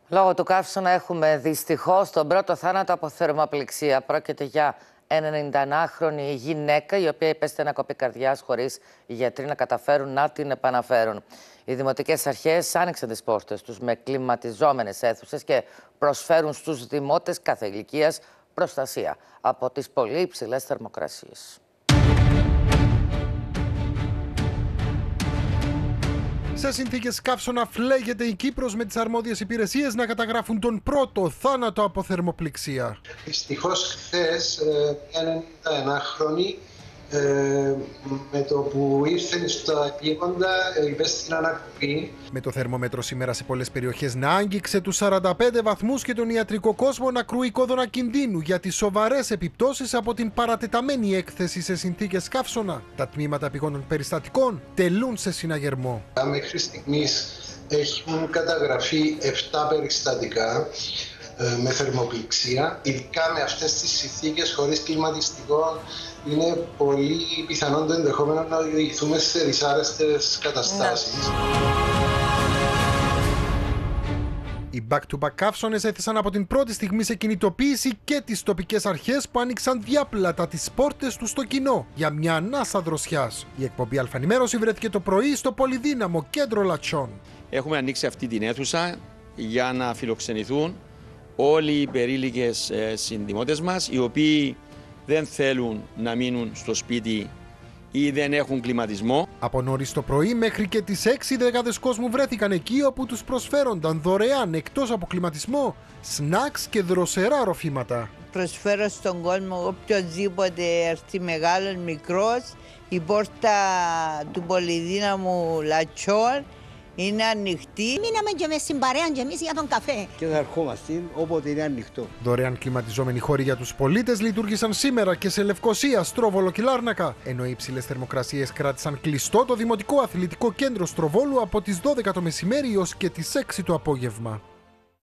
Λόγω του καύσωνα έχουμε δυστυχώς τον πρώτο θάνατο από θερμοπληξία. Πρόκειται για 91χρονη γυναίκα η οποία υπέστη ανακοπή καρδιάς χωρίς οι γιατροί να καταφέρουν να την επαναφέρουν. Οι δημοτικές αρχές άνοιξαν τις πόρτες τους με κλιματιζόμενες αίθουσες και προσφέρουν στους δημότες κάθε ηλικίας προστασία από τις πολύ υψηλές θερμοκρασίες. Σε συνθήκες καύσωνα φλέγεται η Κύπρος με τις αρμόδιες υπηρεσίες να καταγράφουν τον πρώτο θάνατο από θερμοπληξία. Δυστυχώς χθες μια 91χρονη με το που ήρθε στα επίγοντα υπέστη την ανακοπή. Με το θερμόμετρο σήμερα σε πολλές περιοχές να άγγιξε τους 45 βαθμούς και τον ιατρικό κόσμο να κρούει κόδωνα κινδύνου για τις σοβαρές επιπτώσεις από την παρατεταμένη έκθεση σε συνθήκες καύσωνα. Τα τμήματα επιγόντων περιστατικών τελούν σε συναγερμό. Μέχρι στιγμής έχουν καταγραφεί 7 περιστατικά με θερμοπληξία. Ειδικά με αυτές τις συνθήκες χωρίς κλιματιστικό είναι πολύ πιθανόν το ενδεχόμενο να οδηγηθούμε σε δυσάρεστες καταστάσεις. Οι back-to-back καύσωνες έθεσαν από την πρώτη στιγμή σε κινητοποίηση και τις τοπικές αρχές που άνοιξαν διάπλατα τις πόρτες του στο κοινό για μια ανάσα δροσιάς. Η εκπομπή Αλφανημέρωση βρέθηκε το πρωί στο πολυδύναμο κέντρο Λατσιών. Έχουμε ανοίξει αυτή την αίθουσα για να φιλοξενηθούν όλοι οι περίλικες συνδημότες μας, οι οποίοι δεν θέλουν να μείνουν στο σπίτι ή δεν έχουν κλιματισμό. Από νωρίς το πρωί μέχρι και τις 6 κόσμου βρέθηκαν εκεί όπου τους προσφέρονταν δωρεάν εκτός από κλιματισμό, σνακς και δροσερά ροφήματα. Προσφέρω στον κόσμο οποιοδήποτε έρθει μεγάλος, μικρός, η πόρτα του πολυδύναμου Λατσιών είναι ανοιχτή. Μείναμε και με στην παρέα και εμείς για τον καφέ. Και θα ερχόμαστε όποτε είναι ανοιχτό. Δωρεάν κλιματιζόμενοι χώροι για τους πολίτες λειτουργήσαν σήμερα και σε Λευκοσία, Στρόβολο και Λάρνακα. Ενώ οι υψηλές θερμοκρασίες κράτησαν κλειστό το Δημοτικό Αθλητικό Κέντρο Στροβόλου από τις 12 το μεσημέρι έως και τις 6 το απόγευμα.